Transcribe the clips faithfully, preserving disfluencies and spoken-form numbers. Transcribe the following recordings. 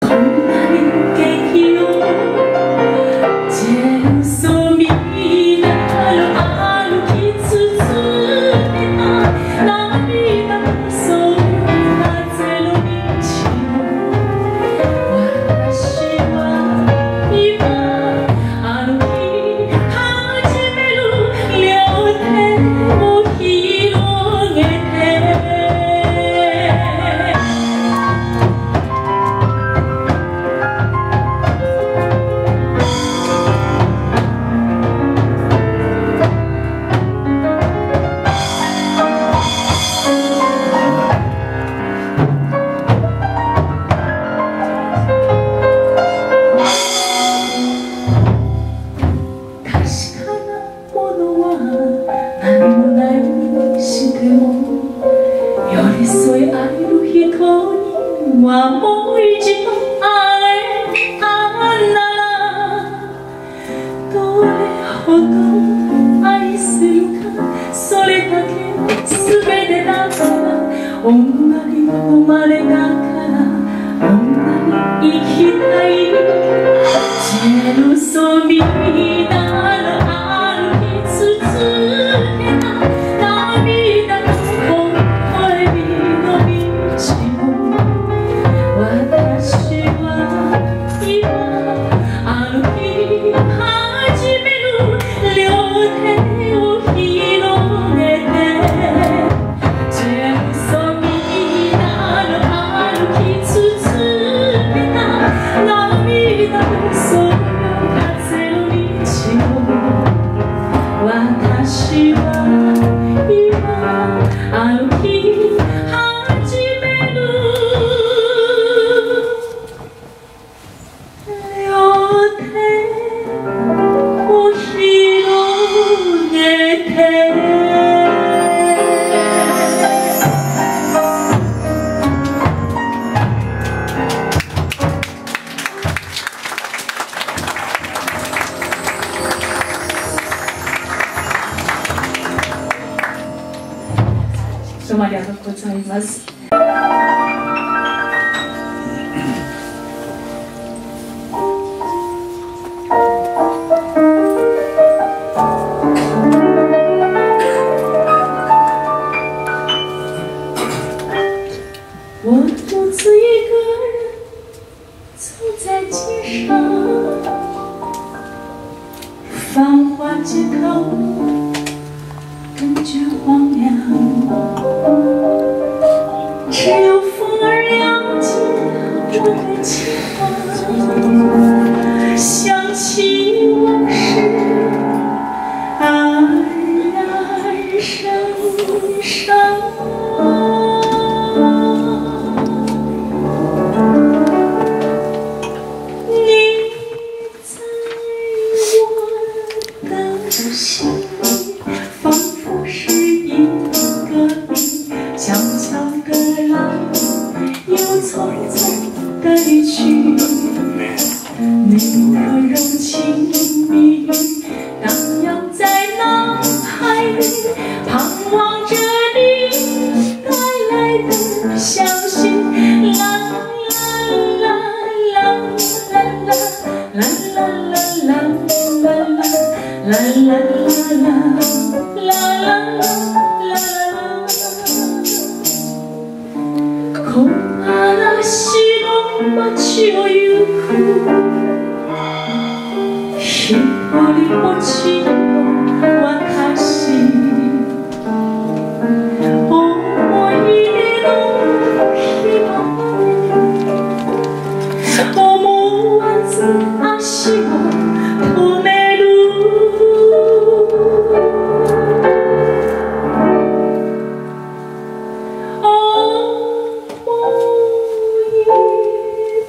どうもありがとうございます。我独自一个人走在街上，繁华街头感觉荒凉，只有风儿扬起我的情话，想起往事黯然神伤。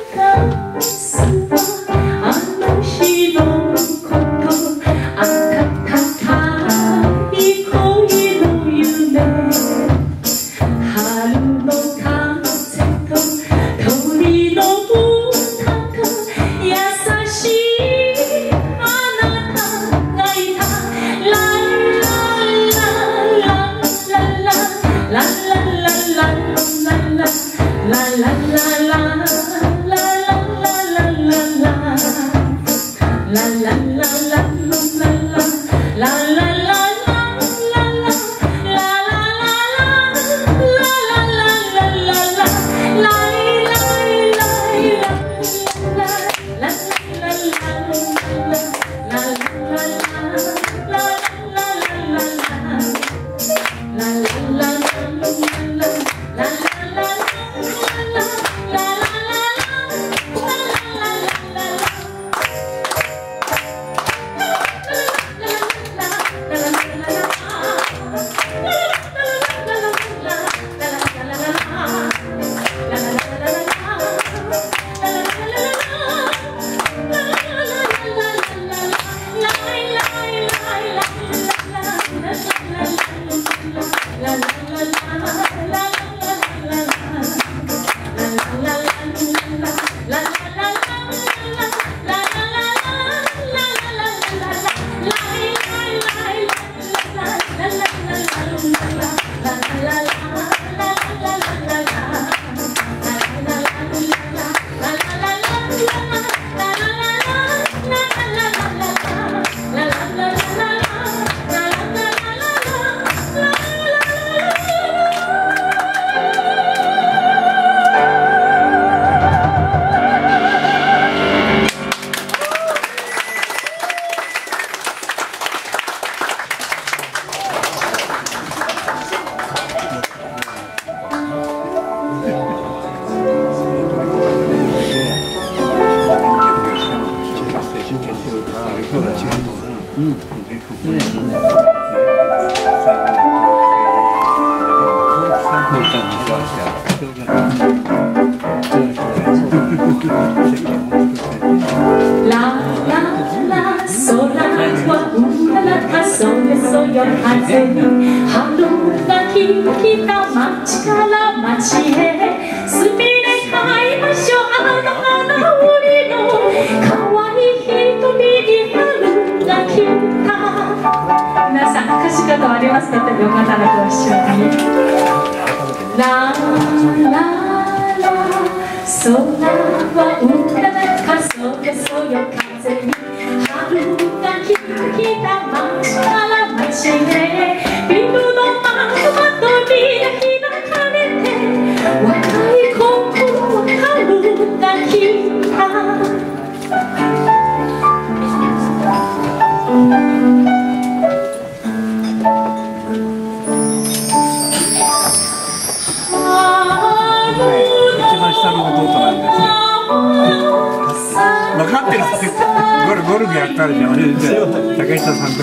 あの日のことあったラララ空はうららかそれそよ風に春が来た街から街へすみれ買いましょうあの花売りのかわいい瞳に春が来た皆さん歌詞などありますのでよかったらご一緒にララ空はうららかそれそよ風に春が来た街から街へビルの窓とびが開かれて若い心は春が来た分かってるってゴルゴルフやったらじゃん竹下さんと。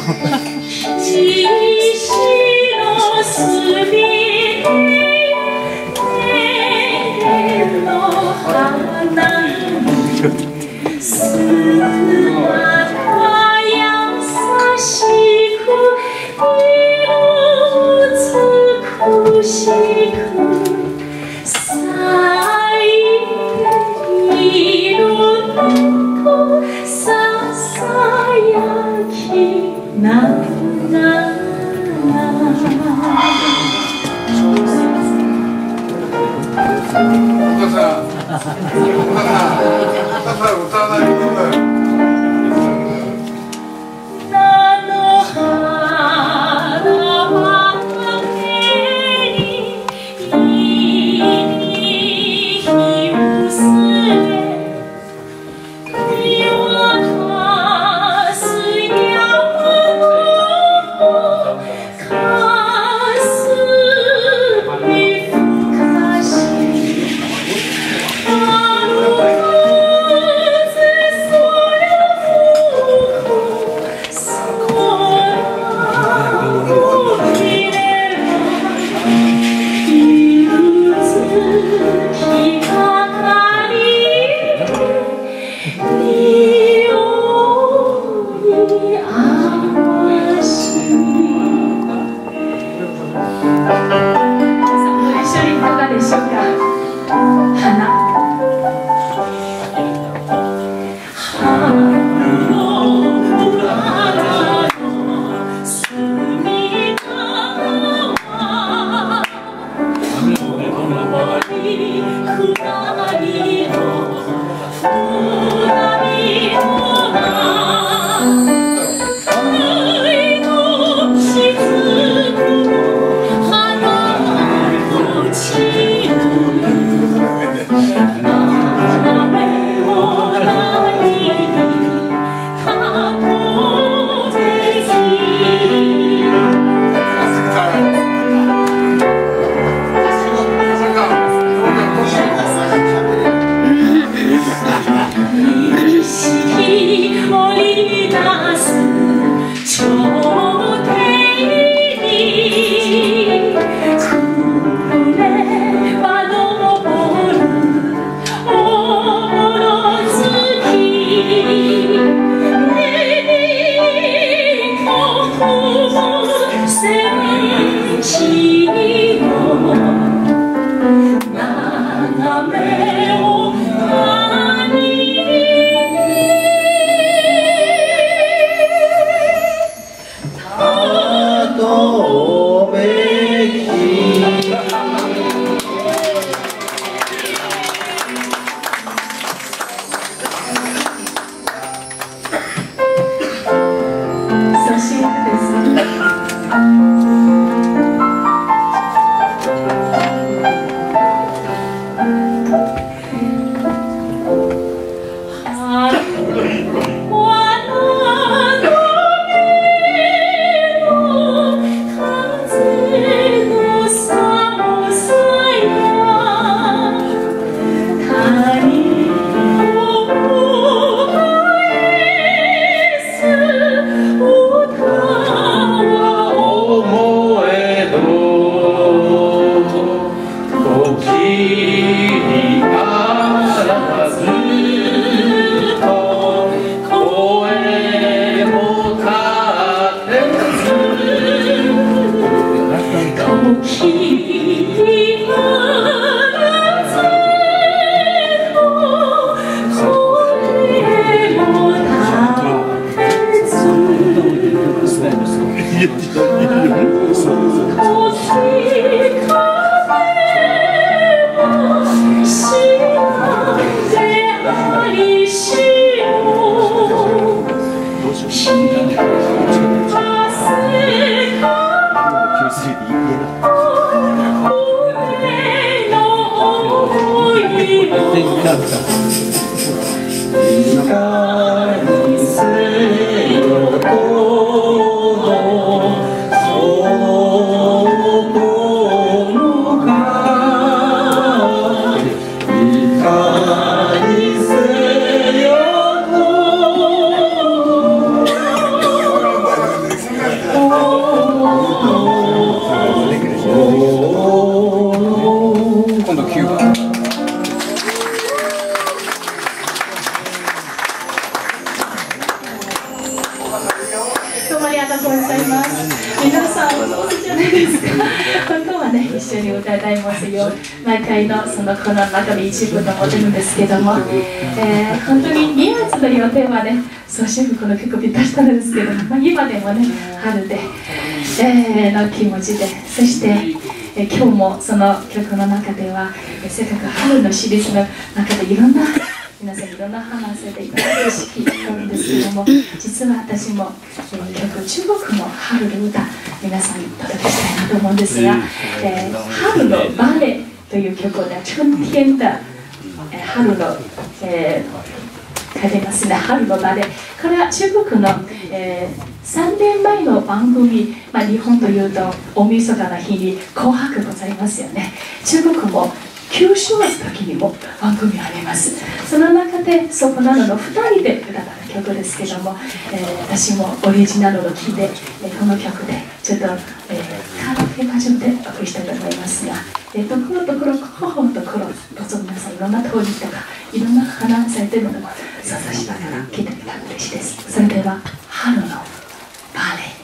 毎回のそのこの中で一部と思ってるんですけども、えー、本当ににがつの予定はね、そうシェフこの曲を出したんですけども、まあ、今でもね、春で、えー、の気持ちで、そして、えー、今日もその曲の中では、えー、せっかく春のシリーズの中でいろんな皆さんいろんな話せていただいて聞いたんですけども、実は私も、えー、曲中国の春の歌皆さんに届けしたいなと思うんですが、えー、春のバレエという曲をね、春天的、えー、春の、えー、書いてますね、春のバレエ。これは中国の、えー、さんねんまえの番組、まあ、日本というと大晦日の日に紅白ございますよね。中国も旧正月の時にも番組あります。その中でソプラノのふたりで歌った曲ですけども、えー、私もオリジナルを聴いて、えー、この曲でちょっと、えー、カラオケバージョンでお送りしたいと思いますが、えー、ところどころ頬のところどうぞ皆さんいろんな通りとかいろんな話されているのを想像しながら聴いてみたら嬉しいです。それでは春のバレエ。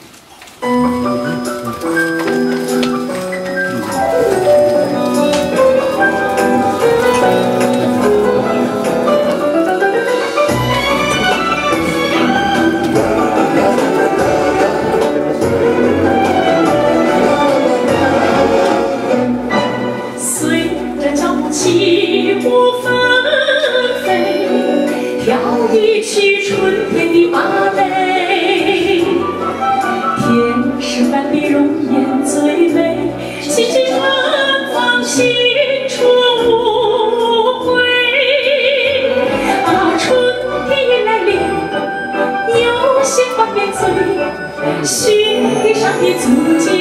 一曲春天的芭蕾，天使般的容颜最美，细细春芳心中无悔。啊，春天已来临，有些花变醉，心地上的足迹。